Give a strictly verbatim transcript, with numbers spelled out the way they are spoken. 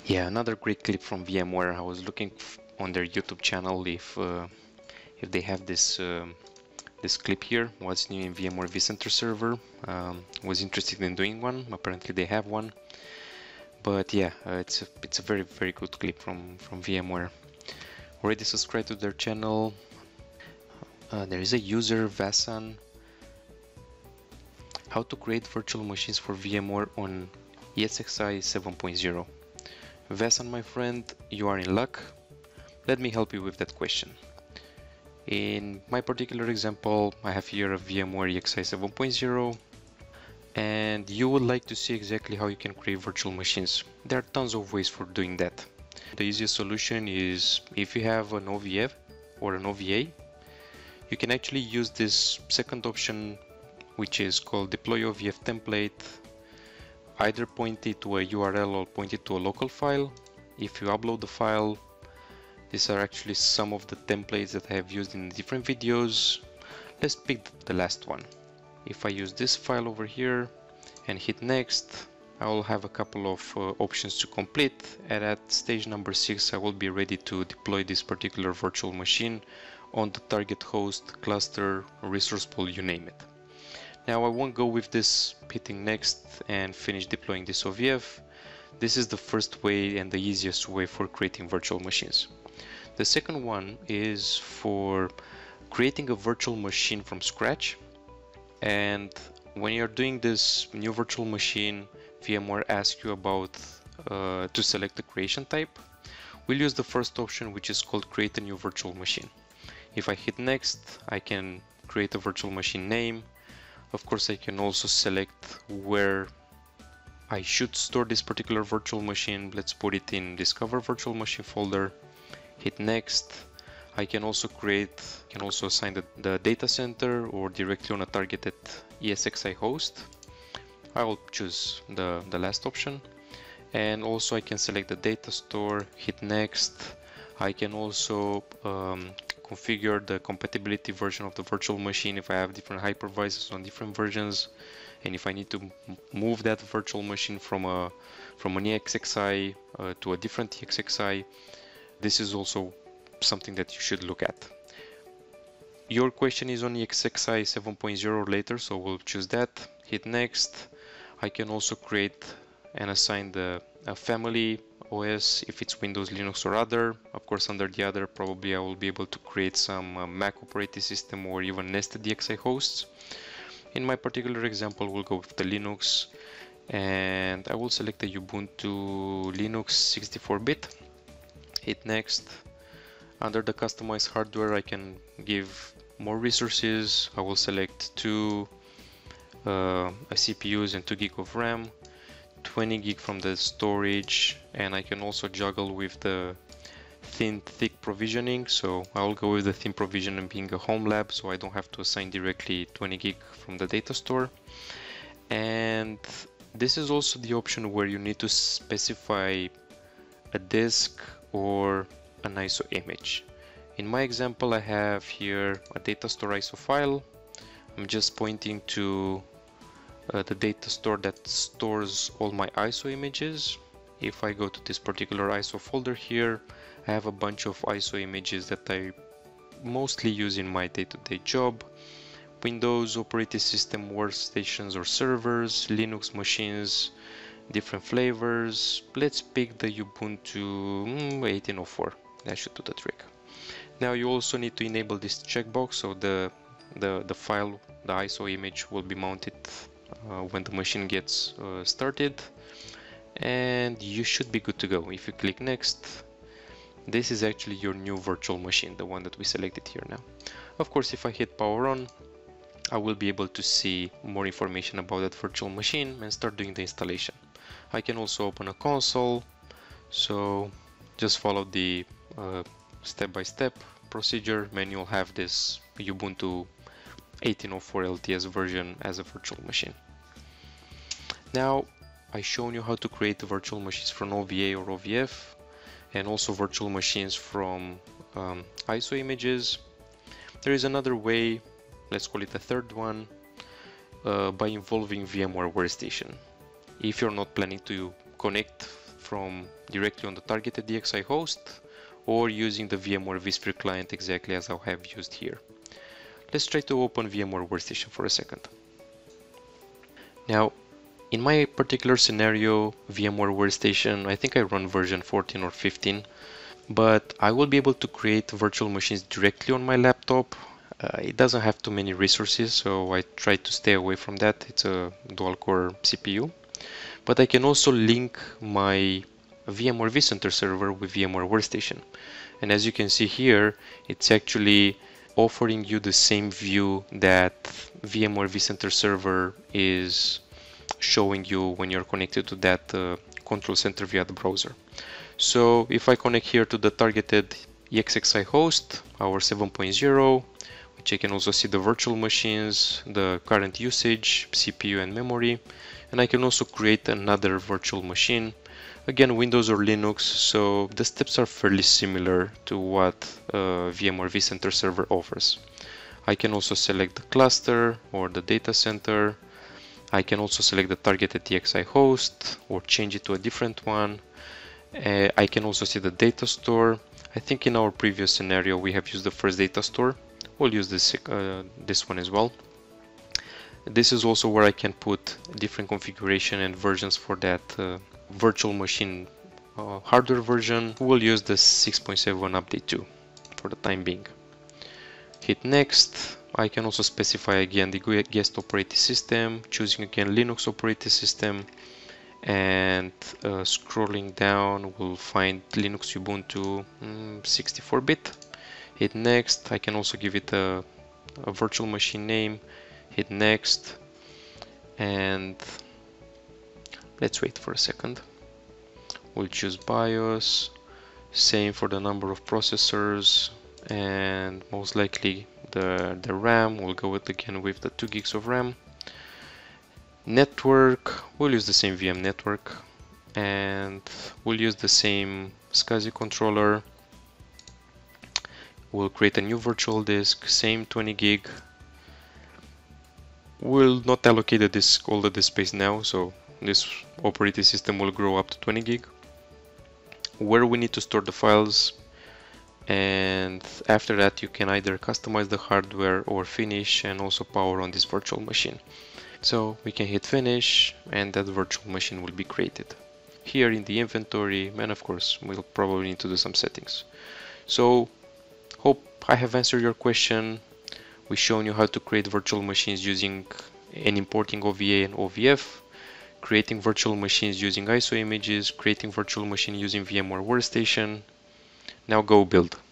Yeah, another great clip from VMware. I was looking on their YouTube channel if uh, if they have this um, this clip here, what's new in VMware vCenter server. Um, was interested in doing one. Apparently they have one, but yeah, uh, it's a, it's a very very good clip from from VMware. Already subscribed to their channel. Uh, there is a user Vasan. How to create virtual machines for VMware on ESXi seven point zero. Vasan, my friend, you are in luck. Let me help you with that question. In my particular example, I have here a VMware ESXi seven point zero, and you would like to see exactly how you can create virtual machines. There are tons of ways for doing that. The easiest solution is if you have an O V F or an O V A, you can actually use this second option, which is called deploy O V F template. Either point it to a U R L or point it to a local file. If you upload the file, these are actually some of the templates that I have used in different videos. Let's pick the last one. If I use this file over here and hit next, I will have a couple of uh, options to complete, and at stage number six I will be ready to deploy this particular virtual machine on the target host, cluster, resource pool, you name it. Now I won't go with this hitting next and finish deploying this O V F. This is the first way and the easiest way for creating virtual machines. The second one is for creating a virtual machine from scratch. And when you're doing this new virtual machine, VMware asks you about uh, to select the creation type. We'll use the first option, which is called create a new virtual machine. If I hit next, I can create a virtual machine name. Of course, I can also select where I should store this particular virtual machine. Let's put it in Discover Virtual Machine folder. Hit next. I can also create, can also assign the, the data center or directly on a targeted ESXi host. I will choose the, the last option. And also I can select the data store, hit next. I can also um, configure the compatibility version of the virtual machine if I have different hypervisors on different versions, and if I need to move that virtual machine from a from an ESXi uh, to a different ESXi. This is also something that you should look at. Your question is on ESXi seven point zero later, so we'll choose that. Hit next. I can also create and assign the a family O S if it's Windows, Linux, or other. Of course, under the other, probably I will be able to create some uh, Mac operating system or even nested ESXi hosts. In my particular example, we'll go with the Linux, and I will select the Ubuntu Linux sixty-four bit. Hit next. Under the customized hardware, I can give more resources. I will select two uh, C P Us and two gig of RAM. twenty gig from the storage, and I can also juggle with the thin thick provisioning, so I'll go with the thin provisioning being a home lab, so I don't have to assign directly twenty gig from the data store. And this is also the option where you need to specify a disk or an I S O image. In my example, I have here a data store I S O file. I'm just pointing to Uh, the data store that stores all my I S O images. If I go to this particular I S O folder here, I have a bunch of I S O images that I mostly use in my day-to-day job. Windows operating system workstations or servers, Linux machines, different flavors. Let's pick the Ubuntu mm, eighteen oh four. That should do the trick. Now you also need to enable this checkbox, so the the the file, the I S O image, will be mounted Uh, when the machine gets uh, started, and you should be good to go. If you click next, this is actually your new virtual machine, the one that we selected here now. Of course, if I hit power on, I will be able to see more information about that virtual machine and start doing the installation. I can also open a console, so just follow the uh, step-by-step procedure, and you'll have this Ubuntu eighteen oh four L T S version as a virtual machine. Now, I've shown you how to create virtual machines from O V A or O V F, and also virtual machines from um, I S O images. There is another way, let's call it a third one, uh, by involving VMware Workstation. If you're not planning to connect from directly on the targeted ESXi host or using the VMware vSphere client exactly as I have used here. Let's try to open VMware Workstation for a second. Now, in my particular scenario, VMware Workstation, I think I run version fourteen or fifteen, but I will be able to create virtual machines directly on my laptop. Uh, it doesn't have too many resources, so I try to stay away from that. It's a dual core C P U. But I can also link my VMware vCenter server with VMware Workstation. And as you can see here, it's actually offering you the same view that VMware vCenter server is showing you when you're connected to that uh, control center via the browser. So if I connect here to the targeted ESXi host, our seven point zero, which I can also see the virtual machines, the current usage, C P U and memory, and I can also create another virtual machine. Again, Windows or Linux, so the steps are fairly similar to what uh, VMware vCenter server offers. I can also select the cluster or the data center. I can also select the targeted ESXi host or change it to a different one. Uh, I can also see the data store. I think in our previous scenario we have used the first data store. We'll use this, uh, this one as well. This is also where I can put different configuration and versions for that uh, virtual machine uh, hardware version. We'll use the six point seven update two for the time being. Hit next. I can also specify again the guest operating system, choosing again Linux operating system, and uh, scrolling down we'll find Linux Ubuntu mm, sixty-four bit. Hit next. I can also give it a, a virtual machine name. Hit next, and let's wait for a second. We'll choose BIOS, same for the number of processors, and most likely the, the RAM. We'll go with again with the two gigs of RAM. Network, we'll use the same V M network, and we'll use the same SCSI controller. We'll create a new virtual disk, same twenty gig. We'll not allocate the disk, all the disk space now, so this operating system will grow up to twenty gig. Where we need to store the files, and after that you can either customize the hardware or finish and also power on this virtual machine. So we can hit finish and that virtual machine will be created. Here in the inventory, and of course we'll probably need to do some settings. So hope I have answered your question. We've shown you how to create virtual machines using and importing O V A and O V F, creating virtual machines using I S O images, creating virtual machine using VMware Workstation. Now go build.